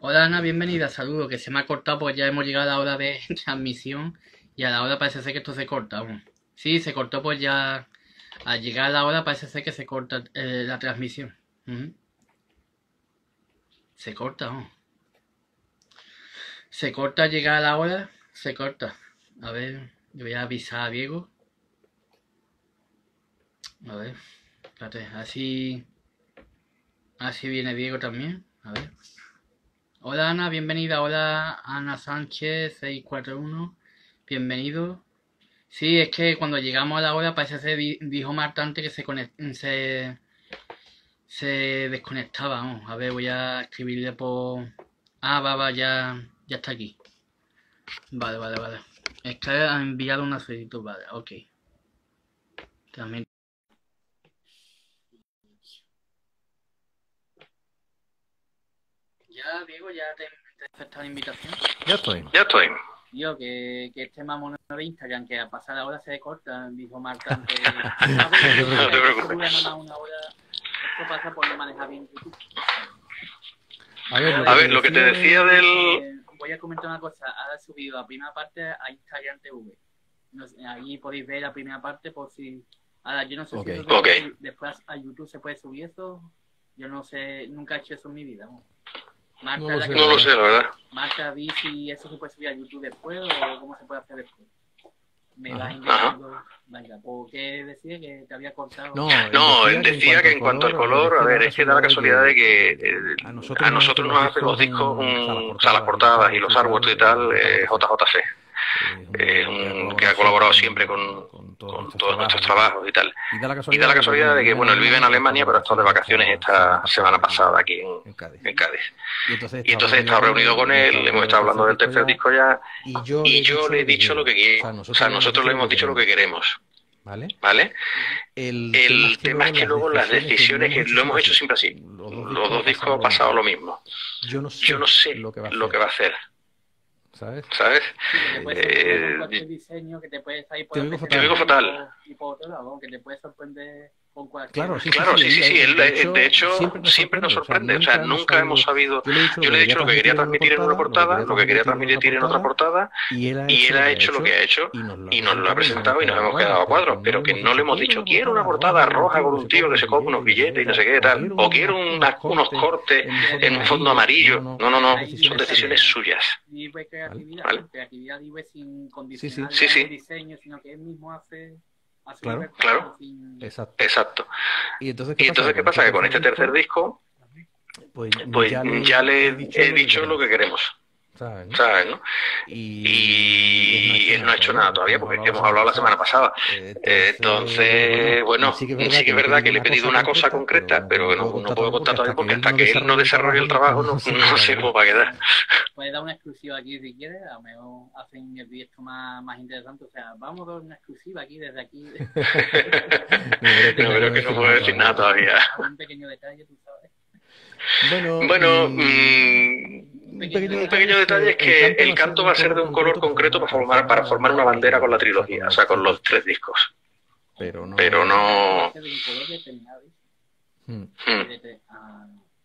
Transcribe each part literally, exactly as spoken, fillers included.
Hola Ana, bienvenida, saludo, que se me ha cortado pues ya hemos llegado a la hora de transmisión y a la hora parece ser que esto se corta aún. Sí, se cortó pues ya, al llegar a la hora parece ser que se corta eh, la transmisión. Ujú. Se corta, aún. Se corta al llegar a la hora, se corta. A ver, yo voy a avisar a Diego. A ver, espérate, así, así viene Diego también. A ver. Hola Ana, bienvenida. Hola Ana Sánchez seis cuatro uno. Bienvenido. Sí, es que cuando llegamos a la hora parece ser, di- dijo Marta antes que se, conect- se, se desconectaba. Vamos. A ver, voy a escribirle por... Ah, va, va, ya, ya está aquí. Vale, vale, vale. Es que ha enviado una solicitud, vale, ok. También... Ya, Diego, ya te, te he aceptado la invitación. Ya estoy. Ya estoy. Tío, que, que este mamón de Instagram, que a pasar la hora se corta, dijo Marta antes. No te No te preocupes. preocupes. Una hora, esto pasa por no manejar bien YouTube. A ver, lo A que ver, te lo que te decía decía del... del... Eh, voy a comentar una cosa. Ahora he subido la primera parte a Instagram T V. No sé, ahí podéis ver la primera parte por si... Ahora, yo no sé Ok. si eso se puede subir- después a YouTube se puede subir eso. Yo no sé, nunca he hecho eso en mi vida. ¿no? Marta, No lo la sé, que- la No lo verdad. sé, la verdad. Marta, vi si eso se puede subir a YouTube después o cómo se puede hacer después. Me vas Ajá. indicando... Venga, ¿por qué decía que te había cortado? No, él No, decía que en decía cuanto que al en cuanto al color, a ver, es color, a que da ver, la es que da la casualidad de casualidad de que que eh, eh, a nosotros a nos hacen nosotros los nos hacen los discos, discos, mm, o sea, las mm, o sea, las portadas y los portadas y artworks los y artworks tal, y tal, eh, eh, J J C. J J C. Es Es un que ha un que colaborado ha colaborado siempre siempre con, con, con todos con nuestros todos nuestros trabajos y tal. trabajos y tal. Y da la Y da la casualidad de que, bueno, casualidad él de que, vive en bueno, él vive en Alemania, pero está Alemania, de pero está de vacaciones vacaciones esta semana esta semana pasada aquí pasada en, aquí en, en Cádiz. en Cádiz. Y entonces he Y estado entonces he reunido estado con reunido él, con hemos él, estado hemos hablando del estado tercer hablando del disco tercer ya, disco ya, y yo le y he yo dicho le lo he que dicho lo quiero. que O quiero. sea, O nosotros sea, le hemos nosotros dicho le lo que hemos dicho lo que queremos, queremos, ¿vale? ¿vale? El tema es El que tema luego es que las luego las decisiones, que lo decisiones hemos que hecho lo siempre hemos hecho así. siempre así. Los dos Los discos ha dos discos pasado ha lo pasado mismo. lo mismo. Yo no Yo no sé sé lo que va a lo que hacer, va a hacer, ¿sabes? ¿sabes? Sí, que te puede sorprender con Eh, cualquier diseño, que te puede salir por te el oigo P C. Te fatal. oigo fatal. Y por otro lado, que te puede sorprender con cualquier... Claro, sí, sí, Claro, sí. sí, Él, sí, sí. él, Él, de eh, de hecho, hecho, siempre nos siempre nos sorprende. O sea, sorprende. O sea, nunca hemos nunca hemos sabido. sabido... Yo le he dicho lo Yo que le he quería dicho lo que quería transmitir en una transmitir en una portada, lo que portada, quería lo que quería transmitir en otra transmitir en otra portada, portada, y él ha y hecho él lo ha que ha hecho lo que hecho ha hecho y nos lo ha y nos lo ha presentado y nos hemos presentado y nos quedado a hemos cuadros. quedado a Pero que cuadros, no le pero que hemos no le dicho, hemos quiero dicho, una quiero portada una roja portada con un roja tío con que un se tío coge que unos se coge unos billetes y no sé billetes qué y no tal, sé qué o tal, quiero o unos, quiero unas- cortes unos cortes en un fondo en un fondo amarillo. amarillo. No, no, No, no, no, son decisiones son decisiones suyas, suyas. ¿vale? Creatividad, ¿vale? Creatividad libre sin Sí, sí, condicionar sí, sí. el diseño, sino que él mismo hace, hace claro, libertad. Claro. Sin... exacto. Exacto. Y entonces, ¿qué Y pasa? Que entonces, ¿qué con este pasa? Que con tercer este tercer disco, disco, pues pues ya le ya le he dicho he lo que dicho lo queremos, que queremos, ¿sabes? ¿No? ¿sabes? ¿No? Y él no ha Y hecho él no nada ha hecho todavía, nada porque es que todavía hemos porque es hablado que la hemos semana hablado la semana pasada. pasada. Eh, Eh, Entonces, entonces, bueno, bueno, sí que es verdad sí que que es le he verdad pedido que le he una pedido cosa una cosa concreta, pero concreta, no, pero no puedo no, no contar puedo todavía porque contar todavía hasta que porque él no hasta que él no desarrolle el desarrolle trabajo el no, trabajo no no, sé cómo no va a sé quedar. cómo va a quedar. Puedes dar una exclusiva aquí si quieres, a lo mejor hacen el directo más, más interesante. O sea, vamos a dar una exclusiva aquí, desde aquí. No, pero es que No, no pero puedo es que no decir puedo nada decir nada todavía. todavía. Un pequeño detalle, tú sabes. Bueno, Bueno, mm, mmm, un un pequeño detalle pequeño es detalle que es el que canto va el a ser de canto un va a ser color de un color concreto para concreto formar, para para formar, formar para una formar una bandera con la bandera con la trilogía, o sea, trilogía, con o sea, los con tres los discos. tres discos. Pero Pero no... no... De un color determinado. Hmm, Hmm. Ah,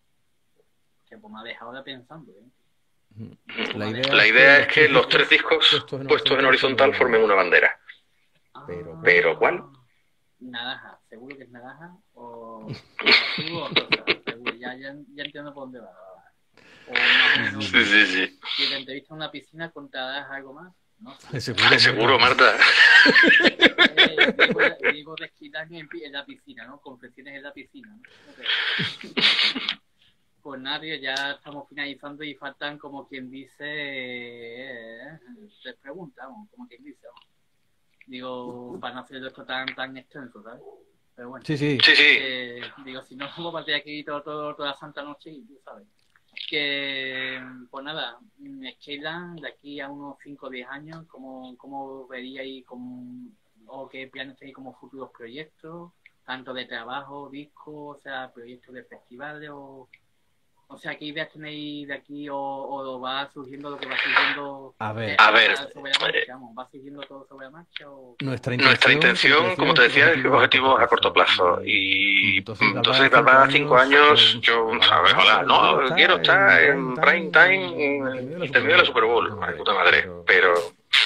que pues me ha dejado de pensando, ¿eh? hmm. La idea La es que idea es los que tres los tres discos discos puestos en puestos en horizontal formen horizontal una formen bandera. una bandera. Pero ¿cuál? Pero ¿cuál? Naranja, seguro que es naranja o, o azul o rosa, seguro, ya, ya, ya entiendo por dónde va. O más o menos, Sí, sí, sí, sí, sí. Si te entrevistas en una piscina, ¿contarás algo más? No sé. seguro, Seguro, Marta. Marta. eh, digo, digo desquitar en, en la piscina, ¿no? Confesiones en la piscina, ¿no? Okay. Pues nadie, ya estamos finalizando y faltan como quien dice eh, tres preguntas, ¿no? Como quien dice, ¿no? Digo, para no hacer esto tan tan extenso, ¿sabes? Pero bueno. Sí, sí. Sí, sí. Eh, digo, si no, vamos a partir aquí todo, todo, toda la santa noche y tú sabes. Que, pues nada, Skyland, de aquí a unos cinco o diez años, ¿cómo, cómo veríais como, o qué planes tenéis como futuros proyectos? Tanto de trabajo, discos, o sea, proyectos de festivales o, O sea, ¿qué ideas tenéis de aquí o, o va surgiendo lo que va surgiendo? A ver, eh, A ver, sobre la marcha, vamos, ¿va surgiendo todo sobre la marcha o...? nuestra nuestra intención, intención, como te decía, es objetivos a corto plazo. Y entonces, de cada cinco años, yo, ¿sabes? Hola, no, quiero estar en prime time y terminar la Super Bowl. Ay, puta madre. Pero,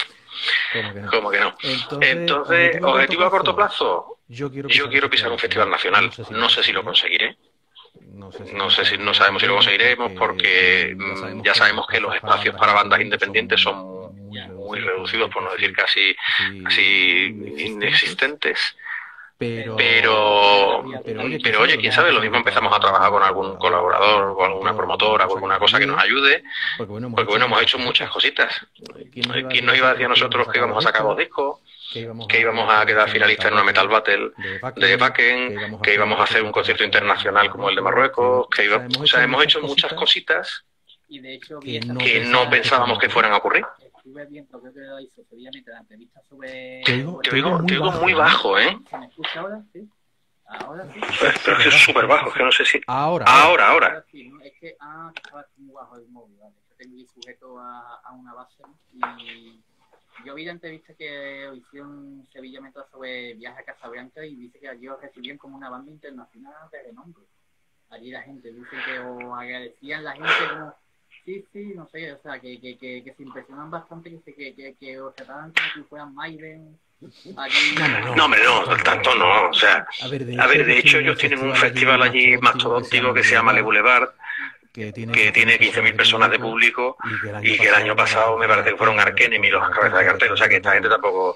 ¿cómo que no? ¿cómo que no? Entonces, Entonces, objetivo a corto plazo, yo quiero yo quiero pisar un festival nacional. No sé si lo conseguiré. No sé si, No sé si no sabemos si lo conseguiremos porque mm, ya sabemos que los espacios para bandas independientes son muy reducidos, por no decir casi, casi inexistentes. Pero, Pero, pero oye, pero oye, quién sabe, lo mismo empezamos a trabajar con algún colaborador o alguna promotora o alguna cosa que nos ayude, porque bueno, porque bueno, hemos hecho muchas cositas. ¿Quién nos iba a decir a nosotros que íbamos a sacar los discos? Que íbamos a quedar finalistas en una Metal Battle de Wacken, que íbamos a hacer un concierto internacional como el de Marruecos, que iba, o sea, hemos hecho muchas cositas Y de hecho, que vi no esta- que no pensábamos que fueran a ocurrir. estuve viendo, creo que lo hizo previamente la entrevista sobre... Te digo- Te oigo, te oigo muy bajo, ¿eh? ¿Se me escucha ahora? ¿Sí? ¿Ahora sí? Pero es que es súper bajo, es que no sé si... ahora, Ahora, ahora. Ahora sí, ¿no? Es que, ah, que estaba muy bajo el móvil, ¿vale? Yo tengo ahí sujeto a, a una base, ¿no? Y yo vi la entrevista que hicieron Sevilla Metro sobre Viaje a Casablanca y dice que allí os recibían como una banda internacional de renombre. Allí la gente dice que os agradecían la gente como... Sí, sí, no sé, o sea, que, que, que, que se impresionan bastante, que, que, que, que os trataban como si fueran Maiden. Allí... No, hombre, no, tanto no. O sea, a ver, de a ver, de hecho ellos tienen un festival allí mastodóntico que se llama Le Boulevard, que tiene, que tiene quince mil personas de público y que el año pasado me parece que fueron Ark Enemy los cabezas de cartel. O sea, que esta gente tampoco...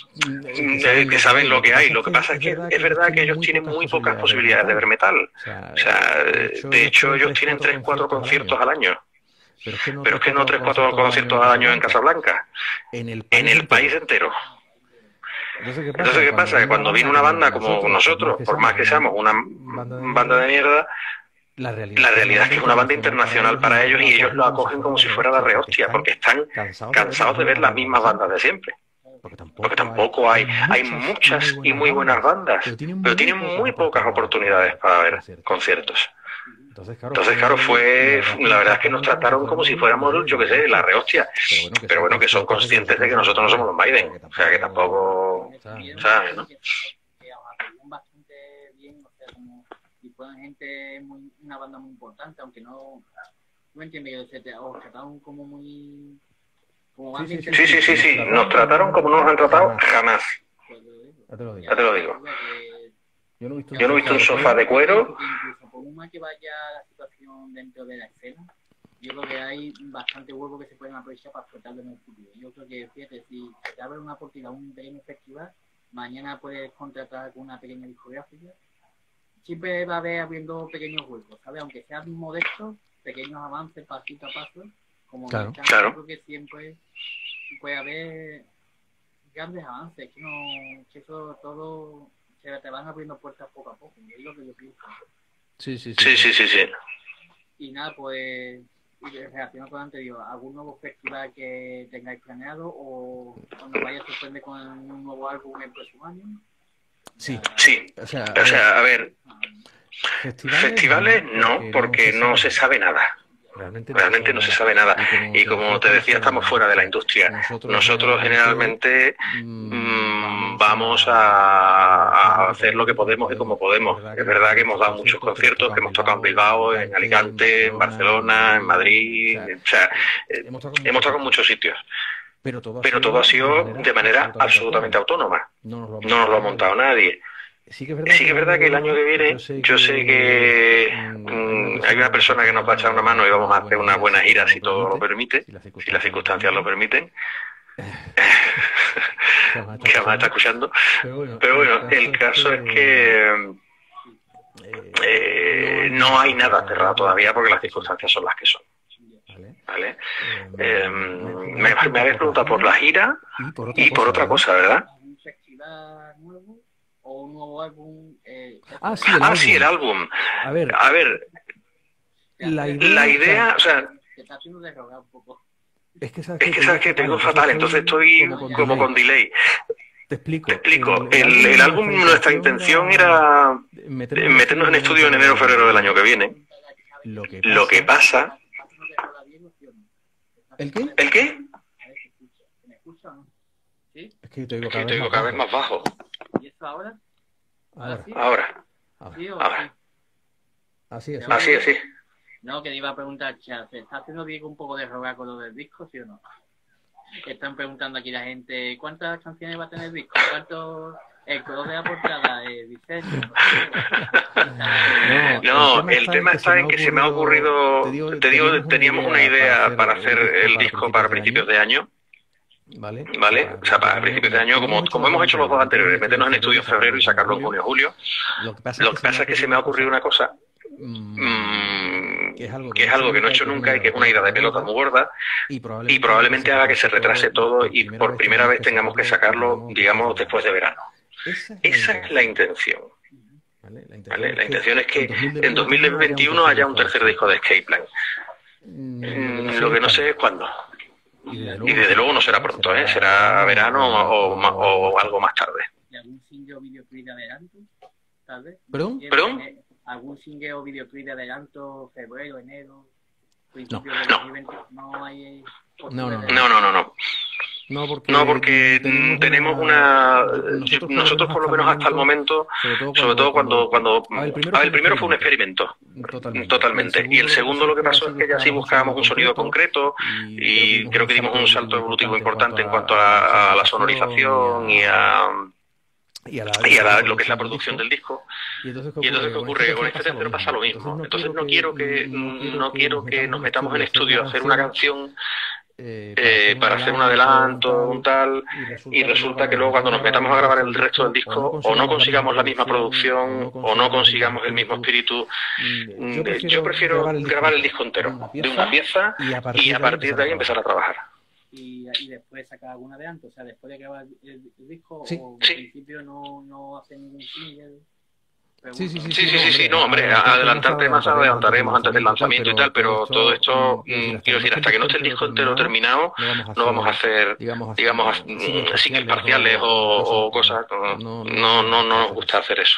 eh, que saben lo que hay. Lo que pasa es que es verdad que ellos tienen muy pocas posibilidades de ver metal. O sea, de hecho ellos tienen tres cuatro conciertos al año. Pero es que no tres cuatro conciertos al año en Casablanca, en el en el país entero. Entonces, ¿qué pasa? Que cuando viene una banda como nosotros, por más que seamos una banda de mierda, la realidad, la realidad es que es una banda internacional para ellos y ellos lo acogen como si fuera la rehostia, porque están cansados de ver las mismas bandas de siempre. Porque tampoco hay, hay muchas y muy buenas bandas, pero tienen muy pocas oportunidades para ver conciertos. Entonces, claro, fue, la verdad es que nos trataron como si fuéramos, yo qué sé, la rehostia. Pero bueno, que son conscientes de que nosotros no somos los Maiden. O sea, que tampoco, ¿sabes, no? Que os atendían bastante bien, o sea, como si fueran gente, muy, una banda muy importante, aunque no... No entiendo, yo, os trataron como muy... Como banda Sí, sí, Sí, sí, sí, sí. Nos trataron como no nos han tratado jamás. Ya te lo digo. Ya te lo digo. Yo no he visto, Yo no he visto un sofá de cuero. Incluso por más que vaya la situación dentro de la escena, yo creo que hay bastante huevo que se pueden aprovechar para explotarlo en el futuro. Yo creo que, fíjate, si te abre una oportunidad, un pequeño festival, mañana puedes contratar con una pequeña discográfica. Siempre va a haber abriendo pequeños huecos, ¿sabes? Aunque sean modestos, pequeños avances, pasito a paso, como Claro, mercado, claro. yo creo que siempre puede haber grandes avances, que, no, que eso todo se te van abriendo puertas poco a poco, es lo que yo pienso. Sí, sí, Sí, sí, sí, sí. Y nada, pues, y reacciono con antes, digo, ¿algún nuevo festival que tengáis planeado o, o nos vaya a sorprender con un nuevo álbum el próximo año? Sí. Sí. O sea, O sea, a ver, festivales, festivales no, porque no se sabe nada. Realmente, Realmente no se sabe nada. Y como te decía, estamos fuera de la industria. Nosotros generalmente mmm, vamos a, a hacer lo que podemos y como podemos. Es verdad que hemos dado muchos conciertos, que hemos tocado en Bilbao, en Alicante, en Barcelona, en Madrid. O sea, eh, hemos tocado en muchos sitios. Pero todo, Pero todo ha sido de manera absolutamente autónoma. No No nos lo ha montado nadie. Sí que es verdad, Sí que es verdad que el año que viene yo sé que mm, hay una persona que nos va a echar una mano y vamos a hacer una buena gira si todo lo permite, si las circunstancias lo permiten. Que además está escuchando. Pero bueno, el caso es que eh, no hay nada cerrado todavía porque las circunstancias son las que son. ¿Vale? Eh, me, me habéis preguntado por la gira y por otra cosa, ¿verdad? ¿Un festival nuevo o un nuevo álbum? Eh, Ah, sí, el Ah, álbum. sí, el álbum. A ver, A ver, la idea, la idea, o sea, te está haciendo desrogar un poco. es que sabes es que sabes que tengo fatal, entonces estoy como con delay. Te explico. Te explico, el, el álbum, nuestra intención era meternos en estudio en enero o febrero del año que viene. Lo que Lo que pasa... ¿El qué? ¿El qué? Es que yo te digo Es que cada te vez digo más cada vez bajo. más bajo. ¿Y eso ahora? Ahora, Ahora, ahora. ¿Sí o ahora. sí? Así es. Así, así. No, que te iba a preguntar, Chas, ¿se está haciendo Diego un poco de rogar con lo del disco, sí o no? Están preguntando aquí la gente, ¿cuántas canciones va a tener el disco? ¿Cuánto? El color de la portada, el diseño, no sé. No, el tema está en que se me ha ocurrido, te digo, teníamos una idea para hacer el disco para principios de año. ¿Vale? ¿Vale? O sea, para principios de año, como, como hemos hecho los dos anteriores, meternos en estudio en febrero y sacarlo en junio julio. Lo que pasa es que se me ha ocurrido una cosa, mmm, que es algo que, es algo que no he hecho nunca y que es una idea de pelota muy gorda y probablemente, y probablemente haga que se retrase todo y por primera vez tengamos que sacarlo, digamos, después de verano. Esa es la intención. ¿Vale? La intención, ¿Vale? La intención es que en dos mil veintiuno haya un tercer disco de Escape Plan. Mm, lo que no sé es cuándo. Y desde luego no será pronto, ¿eh? Será verano o, o, o algo más tarde. ¿Y algún single o videoclip de adelanto? Tal vez. ¿Perdón? ¿Perdón? ¿Algún single o videoclip de adelanto? ¿Febrero, enero? No, de dos mil veinte? No hay... No, no, no, no, no, no. No, porque, no, porque tenemos, tenemos una... Nosotros, nosotros por lo menos hasta el momento, sobre todo cuando... cuando, cuando a ver, el primero, a ver, el primero fue un experimento, totalmente. totalmente. Y el segundo lo que pasó es que ya sí buscábamos un sonido concreto y creo que dimos un salto evolutivo importante en cuanto a, a la sonorización y a... y a, la, y a la, lo que es la producción del disco. Y entonces, ¿qué ocurre? ¿Qué ocurre? Con este tercero pasa lo mismo. Entonces no quiero que no quiero que nos metamos en estudio a hacer una canción eh, para hacer un adelanto, un tal, y resulta que luego cuando nos metamos a grabar el resto del disco o no consigamos la misma producción o no consigamos el mismo espíritu. Yo prefiero grabar el disco entero de una pieza y a partir de ahí empezar a trabajar. Y, y después sacar algún adelanto, o sea, después de grabar el, el disco, sí, o sí. al principio no, no hacen ningún single. Sí, sí, sí, sí, sí, sí, sí, no, hombre, adelantar temas adelantaremos antes del lanzamiento y tal, pero todo esto, quiero decir, hasta que no esté el disco entero terminado, no vamos a hacer, digamos, singles parciales o, o cosas, no, no, no nos gusta hacer eso.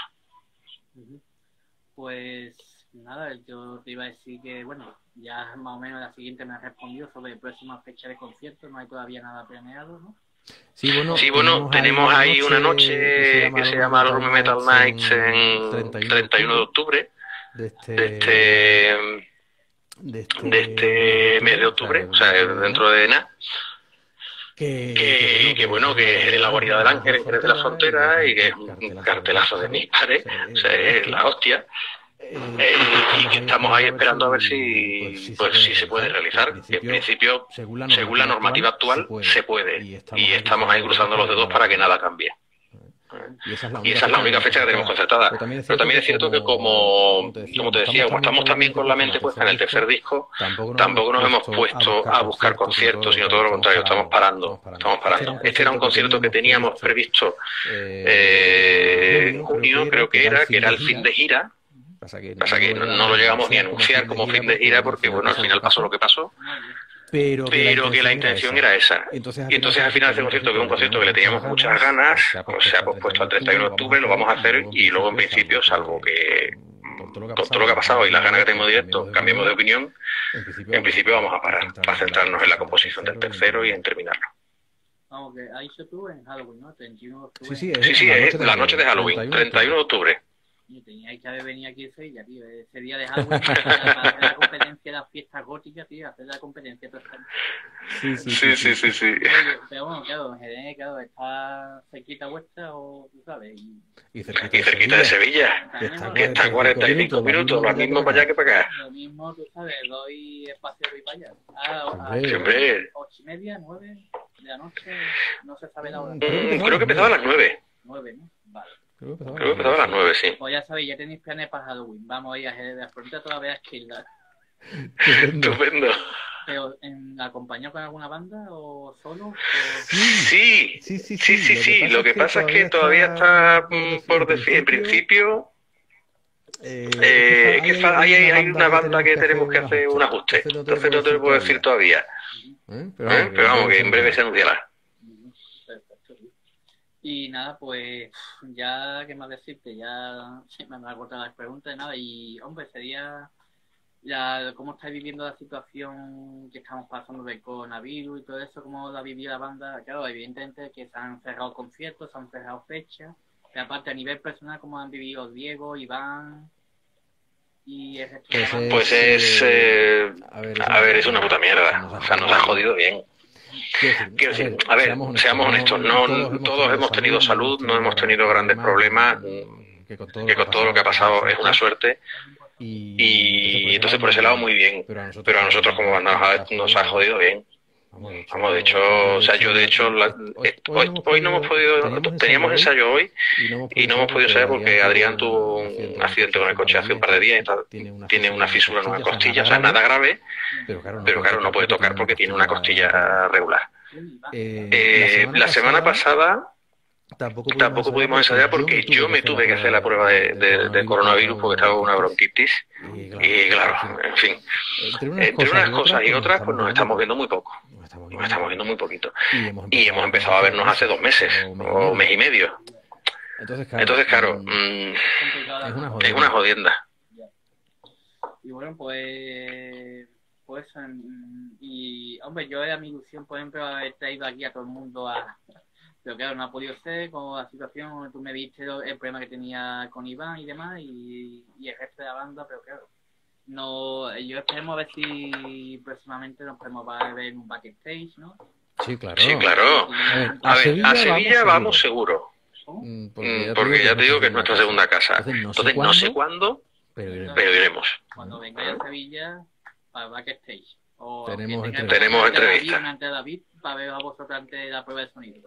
Pues nada, yo te iba a decir que, bueno, ya más o menos la siguiente me ha respondido sobre próxima fecha de concierto, no hay todavía nada planeado, ¿no? Sí, bueno, sí, bueno tenemos ahí una noche que se llama Room Metal Nights en treinta y uno de octubre de este, de este, de este, de este mes de octubre, o sea, dentro de nada. Que, que, que bueno, que es en la guarida del Ángel, en Jerez de la Frontera, y que es un cartelazo de mis pares, o sea, es la hostia. Eh, y que estamos ahí esperando a ver si pues si se puede realizar, que en principio según la normativa actual se puede y estamos ahí cruzando los dedos para que nada cambie. Y esa es la única fecha que tenemos concertada. Pero también es cierto que como, como te decía, como estamos también con la mente puesta en el tercer disco, tampoco nos hemos puesto a buscar conciertos, sino todo lo contrario, estamos parando, estamos parando. Este era un concierto que teníamos previsto eh, en junio, creo que era, que era el fin de gira. Pasa que, Pasa que no, no lo llegamos ni a anunciar como fin de gira porque, bueno, al final pasó lo que pasó, pero que, pero que la intención era esa. Y entonces al final de este concierto, que es un concierto que le teníamos muchas ganas, pues se ha pospuesto al treinta y uno de octubre, lo vamos a hacer y luego en principio, salvo que con todo lo que ha pasado y las ganas que tenemos directo, cambiemos de opinión, en principio vamos a parar para centrarnos en la composición del tercero y en terminarlo. Vamos, que ahí se tuvo en Halloween, ¿no? treinta y uno de octubre. Sí, sí, es, sí, sí, es la noche de Halloween, treinta y uno de octubre. Y teníais que haber venido aquí en Sevilla, tío, ese día de Halloween para hacer la competencia de las fiestas góticas, tío, hacer la competencia total. Sí, sí, sí, sí, sí, sí. Pero bueno, claro, en Jerez, claro, está cerquita vuestra o, tú sabes. Y, y cerquita, y cerquita de Sevilla, de Sevilla que está a cuarenta y cinco minutos, lo mismo para allá que para acá. Lo mismo, tú sabes, doy espacio y para allá. Ah, a, siempre. Ocho y media, nueve de la noche, no se sabe la hora. Mm, creo que empezaba a las nueve. Nueve, ¿no? Vale. Creo que empezaba a las nueve, sí. Pues ya sabéis, ya tenéis planes para Halloween. Vamos a ir a Jerez de la Frontera todavía a esquilar. Estupendo. Pero, ¿en, ¿acompañado con alguna banda o solo? O... Sí, sí, sí, sí, sí, sí. Lo que pasa es que todavía está por decir, en principio, eh, que hay, hay, hay una banda que tenemos que hacer un ajuste. Entonces no te lo puedo decir todavía. ¿Eh? Pero vamos, que en breve se anunciará. Y nada, pues ya, ¿qué más decirte? Ya se me han agotado las preguntas y nada. Y, hombre, sería la, cómo estáis viviendo la situación que estamos pasando del coronavirus y todo eso, cómo la ha vivido la banda. Claro, evidentemente que se han cerrado conciertos, se han cerrado fechas, pero aparte a nivel personal, cómo han vivido Diego, Iván y el resto de la banda. Pues es, eh, a ver, a ver, es una puta mierda, o sea, nos ha jodido bien. Quiero decir, a ver, seamos honestos, no, todos hemos tenido salud, no hemos tenido grandes problemas, que con todo lo que ha pasado es una suerte. Y entonces por ese lado muy bien, pero a nosotros como banda nos ha, nos ha jodido bien. Vamos, de hecho, o sea, yo de hecho, la, hoy, hoy no hemos podido, teníamos ensayo hoy y no hemos podido ensayar porque Adrián tuvo un accidente con el coche hace un par de días y tal, tiene una fisura en una costilla, o sea, nada grave, pero claro, no puede tocar porque tiene una costilla regular. Eh, la semana pasada Tampoco pudimos, Tampoco pudimos ensayar porque yo me tuve que hacer la prueba de, de, de coronavirus porque estaba con una bronquitis y claro, en fin, entre unas cosas y otras pues nos estamos viendo muy poco, nos estamos viendo muy poquito y hemos empezado a vernos hace dos meses o un mes y medio. Entonces claro, mmm, es una jodienda. Y bueno, pues pues y hombre, yo era mi ilusión por ejemplo haber traído aquí a todo el mundo a... Pero claro, no ha podido ser con la situación, tú me viste el problema que tenía con Iván y demás, y, y el resto de la banda, pero claro, no, yo esperemos a ver si próximamente nos podemos ver en un backstage, ¿no? Sí, claro. Sí, claro. A ver, a, a, ver, Sevilla, a Sevilla vamos, vamos seguro, ¿Oh? porque, ya, porque ya te digo que es nuestra segunda casa. Entonces, no, Entonces, sé, no sé cuándo, pero iremos. Pero iremos. Cuando vengáis a Sevilla, para backstage. O tenemos entrevista. Tenemos entrevista. Ante David, para ver a vosotros ante la prueba de sonido.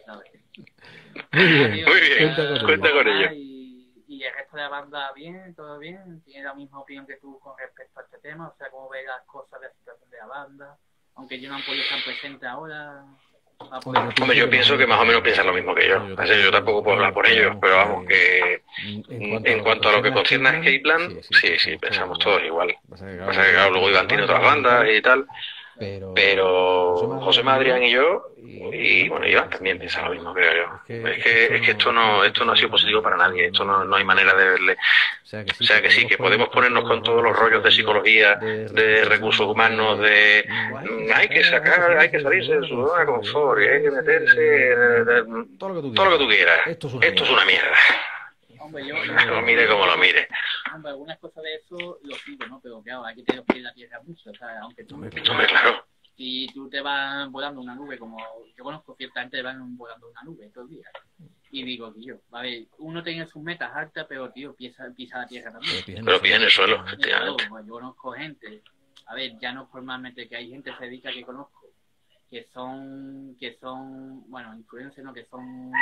Muy bien, muy bien, cuenta con, cuenta con ello. Y, y el resto de la banda, bien, todo bien, tiene la misma opinión que tú con respecto a este tema, o sea, cómo ve las cosas de la situación de la banda, aunque yo no han podido estar presentes ahora. Hombre, yo pienso que más o menos piensan lo mismo que yo, así yo tampoco puedo hablar por ellos, pero vamos, que en cuanto a lo que concierne a Escapeland, sí, sí, pensamos todos igual. Pasa que claro, luego Iván tiene otras bandas y tal. Pero, pero José Adrián y yo, y bueno, Iván también piensa lo mismo, creo yo. Es que, es que esto no esto no ha sido positivo para nadie, esto no, no hay manera de verle. O sea que sí, que podemos ponernos con todos los rollos de psicología, de recursos humanos, de hay que sacar, hay que salirse de su zona de confort, y hay que meterse, todo lo que tú quieras. Esto es una mierda. Hombre, yo, yo, lo mire como lo mire. Hombre, algunas cosas de eso lo sigo, ¿no? Pero claro, hay que tener que ir la tierra mucho, o sea, aunque tú... Hombre, claro. Si tú te vas volando una nube, como yo conozco ciertamente, te van volando una nube todos los días. Y digo, tío, a ver, uno tiene sus metas altas, pero, tío, pisa, pisa la tierra también. Pero pisa en el suelo, efectivamente. Yo, yo conozco gente, a ver, ya no formalmente, que hay gente que se dedica que conozco, que son, que son, bueno, influencers, ¿no? Que son...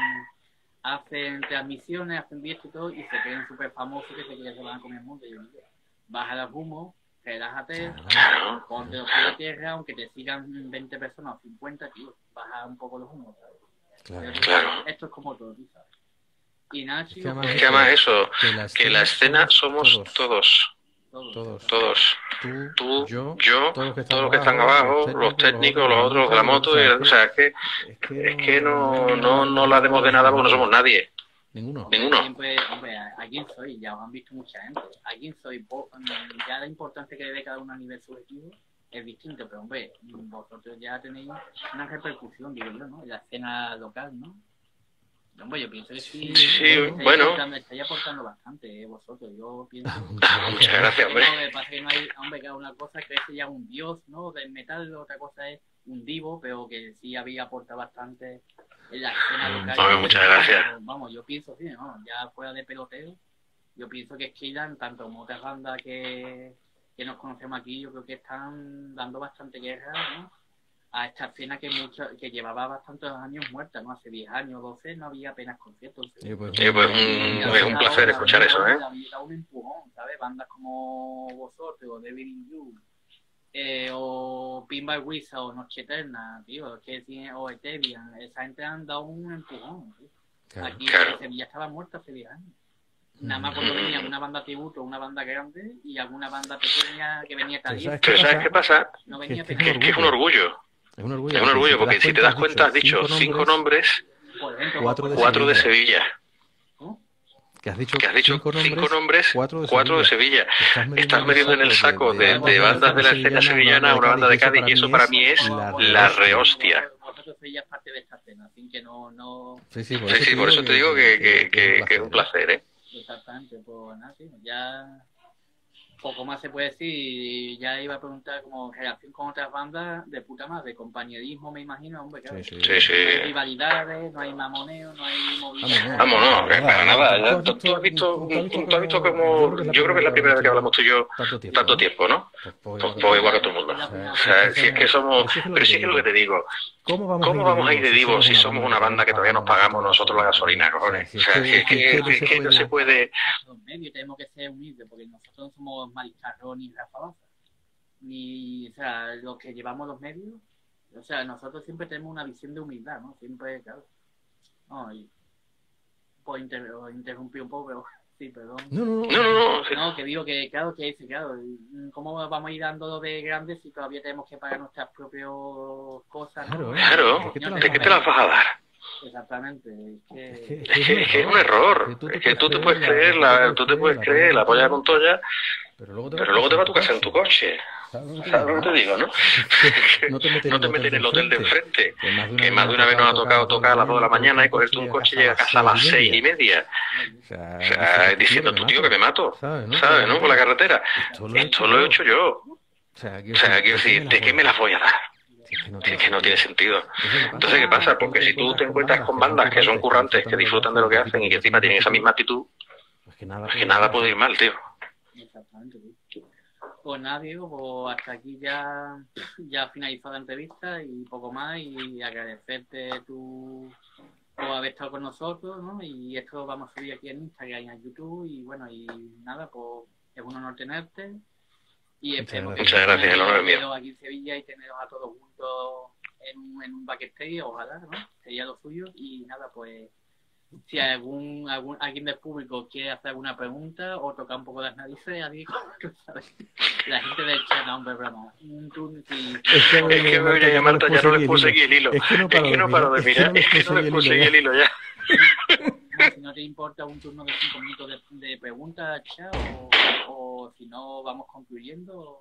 hacen transmisiones, hacen directo y todo, y se creen súper famosos que se creen que se van a comer el mundo. Y yo digo, baja los humos, relájate, claro. ponte los pies de tierra, aunque te sigan veinte personas o cincuenta, tío, baja un poco los humos, ¿sabes? Claro. Esto, claro. Esto es como todo, ¿sabes? Y nada, chicos, es que además eso, que la escena, que la escena somos todos. todos. Todos. Todos. Tú, Tú yo, yo, todos los que están, todos los que están abajo, abajo los técnicos, los otros de la moto, y, o sea, es que, es que, es que no, no, no la demos de nada porque no somos nadie. Ninguno. Ninguno. Siempre, hombre, ¿a quién soy? Ya os han visto mucha gente. ¿A quién soy? Ya la importancia que le dé cada uno a nivel subjetivo es distinto, pero hombre, vosotros ya tenéis una repercusión, digo yo, ¿no? En la escena local, ¿no? Hombre, yo pienso que sí. Sí, bueno. Me estáis aportando bastante, eh, vosotros. Yo pienso. Muchas gracias, hombre. Lo que pasa es que no hay, hombre, que una cosa es que ese ya es un dios, ¿no? Del metal, otra cosa es un divo, pero que sí había aportado bastante en la escena local. Hombre, muchas gracias. Vamos, yo pienso, sí, ¿no? Ya fuera de peloteo, yo pienso que Esquilan, tanto como otras bandas que, que nos conocemos aquí, yo creo que están dando bastante guerra, ¿no? A esta escena que mucho, que llevaba bastantes años muerta, ¿no? Hace diez años, doce, no había apenas conciertos. Sí, pues, sí, pues un, es un placer ahora, escuchar eso, ¿eh? Había dado un empujón, ¿sabes? Bandas como vosotros, o Devil in You, eh, o Pinball Wizard, o Noche Eterna, tío, que tiene, o Etevian, esa gente han dado un empujón, tío. Claro, aquí claro. Sevilla estaba muerta hace diez años. Nada más cuando venía una banda tributo, una banda grande, y alguna banda pequeña que venía caliente. Pero ¿sabes qué pasa? No venía que, que, que es un orgullo. Es un orgullo, es un orgullo porque, porque si te das cuenta has dicho cinco nombres, cuatro de, cuatro de Sevilla. ¿No? Que has dicho, que has dicho cinco nombres, cinco nombres, cuatro de cuatro de Sevilla. Sevilla. Estás metiendo en el saco de, de, de bandas de la escena sevillana a una banda de Cádiz y eso para mí es la, la rehostia. Vosotros sois ya parte de esta escena, así que no... no... Sí, sí, por sí, eso, sí, te, por digo eso te digo que, que, que, que es un placer, ¿eh? Exactamente, pues nada, sí, ya... Poco más se puede decir, y ya iba a preguntar como relación con otras bandas de puta madre, compañerismo me imagino, hombre, claro. Sí, sí. sí. No hay rivalidades, no hay mamoneo, no hay movilidad. Vamos, no, que para nada. ¿Tú, tú has visto, tú has visto como, yo creo que es la primera vez que hablamos tú y yo tanto tiempo, ¿no? Pues, pues igual que todo el mundo. O sea, si es que somos, pero sí que es lo que te digo. ¿Cómo vamos, ¿Cómo vamos a ir de divos si somos una banda que todavía nos pagamos nosotros la gasolina, cojones? O sea, es que, es que no se puede... Los medios tenemos que ser humildes, porque nosotros no somos Mariscarro ni Rafa Baza, ni, o sea, los que llevamos los medios, o sea, nosotros siempre tenemos una visión de humildad, ¿no? Siempre, claro. No, y pues inter interrumpí un poco, pero sí, perdón. No, no, no, no, no. No, que digo que, claro, que dice, claro, ¿cómo vamos a ir dando de grandes si todavía tenemos que pagar nuestras propias cosas? ¿No? Claro, claro. ¿De qué te las vas a dar? Exactamente, es que es, que, es, que, es, que es un error, es que tú te puedes creer la, tú te puedes creer la polla de Montoya, pero luego te, pero luego te va a tu casa en tu coche. ¿Sabes lo que te digo, no? no te metes no te metes en el hotel de enfrente, que más de una vez nos ha tocado tocar a las dos de la mañana y cogerte un coche y llegar a casa a las seis y media. O sea, diciendo a tu tío que me mato, ¿sabes, no? Por la carretera. Esto lo he hecho yo. O sea, quiero decir, ¿de qué me las voy a dar? Es que, no es que no tiene sentido. Entonces, ¿qué pasa? Porque si tú te encuentras con bandas que son currantes, que disfrutan de lo que hacen y que encima tienen esa misma actitud, pues que nada, pues que nada puede ir mal, tío. Exactamente. Pues nada, Diego, pues hasta aquí ya, ya ha finalizado la entrevista y poco más, y agradecerte tu por haber estado con nosotros, ¿no? Y esto lo vamos a subir aquí en Instagram y en YouTube, y bueno, y nada, pues es un honor tenerte. Y esperemos que muchas gracias, el honor es mío. Aquí en Sevilla y teneros a todos juntos en un, en un backstage, ojalá, ¿no? Sería lo suyo. Y nada, pues si algún, algún alguien del público quiere hacer alguna pregunta o tocar un poco las narices, a Diego, ¿sabes? La gente del chat, no, hombre, broma. Un turno, si... Es que me voy a llamar, ya no les puedo seguir el hilo. Es que no paro de mirar, es que no les puedo seguir el hilo ya. Si no te importa un turno de cinco minutos de, de preguntas, chat, o, o si no vamos concluyendo.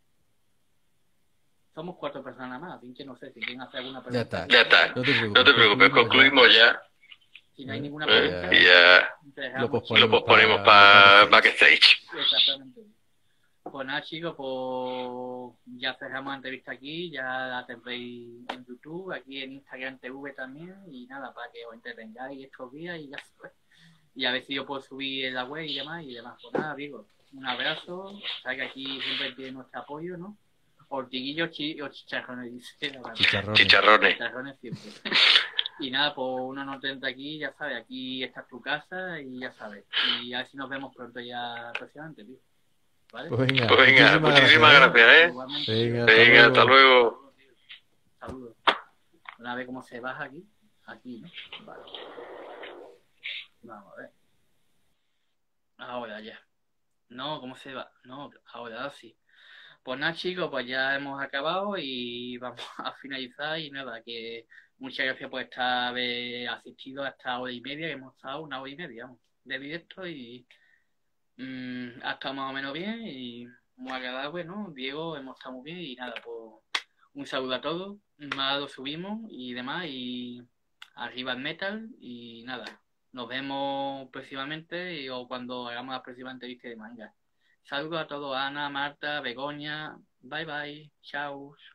Somos cuatro personas más, así que no sé si quieren hacer alguna pregunta. Ya está, ya está. No te preocupes, no te preocupes concluimos ya. Si no hay ninguna pregunta, eh, ya lo posponemos, lo posponemos para pa backstage. Exactamente. Pues nada, chicos, pues ya cerramos la entrevista aquí, ya la tendréis en YouTube, aquí en Instagram T V también, y nada, para que os entretengáis estos días y ya se y a ver si yo puedo subir en la web y demás, y demás. Pues nada, digo, un abrazo, sabes que aquí siempre tiene nuestro apoyo, ¿no? Ortiguillos chi o chicharrones, dice. Chicharrones. Chicharrones. Chicharrones siempre. Y nada, pues uno no tenta aquí, ya sabes, aquí está tu casa y ya sabes. Y a ver si nos vemos pronto ya próximamente, tío. ¿Vale? Pues venga, pues venga muchísimas, muchísimas gracias, ¿eh? Igualmente, venga, venga, hasta luego. Saludos. A ver cómo se baja aquí. Aquí, ¿no? Vale. Vamos a ver. Ahora ya. No, ¿cómo se va? No, ahora sí. Pues nada, chicos, pues ya hemos acabado y vamos a finalizar. Y nada, que muchas gracias por estar, haber asistido a esta hora y media, que hemos estado una hora y media, vamos, de directo, y mmm, ha estado más o menos bien y muy agradable, ¿no? Diego, hemos estado muy bien y nada, pues un saludo a todos, más lo subimos y demás, y arriba el metal, y nada, nos vemos próximamente y, o cuando hagamos la próxima entrevista de manga. Saludos a todos, Ana, Marta, Begoña, bye bye, chao.